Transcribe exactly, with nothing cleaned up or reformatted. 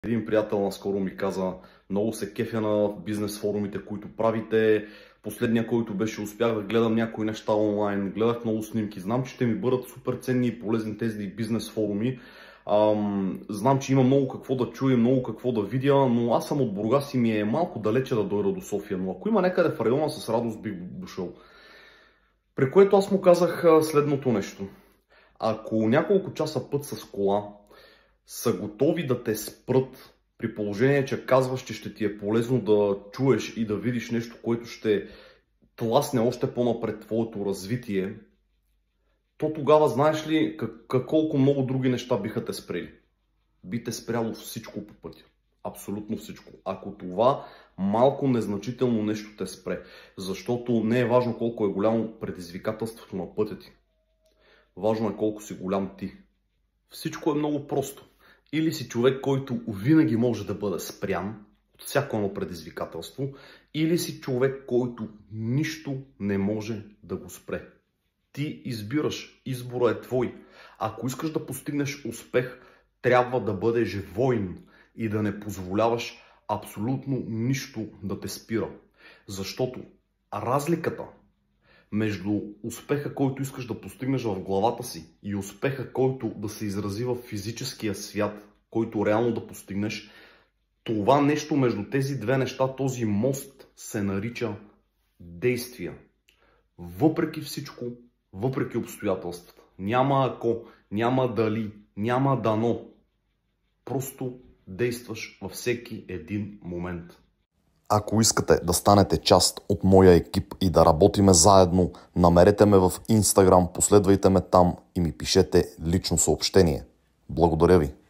Един приятел наскоро ми каза: много се кефя на бизнес форумите, които правите. Последния, който беше, успях да гледам някои неща онлайн, гледах много снимки. Знам, че ще ми бъдат супер ценни и полезни тези бизнес форуми. Ам, знам, че има много какво да чуя, много какво да видя, но аз съм от Бургас и ми е малко далече да дойда до София. Но ако има някъде в района, с радост бих дошъл. При което аз му казах следното нещо. Ако няколко часа път с кола са готови да те спрат, при положение, че казваш, че ще ти е полезно да чуеш и да видиш нещо, което ще тласне още по-напред твоето развитие, то тогава знаеш ли как, колко много други неща биха те спрели? Би те спряло всичко по пътя. Абсолютно всичко. Ако това малко незначително нещо те спре, защото не е важно колко е голямо предизвикателството на пътя ти. Важно е колко си голям ти. Всичко е много просто. Или си човек, който винаги може да бъде спрян от всяко едно предизвикателство, или си човек, който нищо не може да го спре. Ти избираш. Избора е твой. Ако искаш да постигнеш успех, трябва да бъдеш воин и да не позволяваш абсолютно нищо да те спира. Защото разликата между успеха, който искаш да постигнеш в главата си, и успеха, който да се изрази в физическия свят, който реално да постигнеш, това нещо между тези две неща, този мост, се нарича действия. Въпреки всичко, въпреки обстоятелствата. Няма ако, няма дали, няма дано. Просто действаш във всеки един момент. Ако искате да станете част от моя екип и да работиме заедно, намерете ме в Instagram, последвайте ме там и ми пишете лично съобщение. Благодаря ви!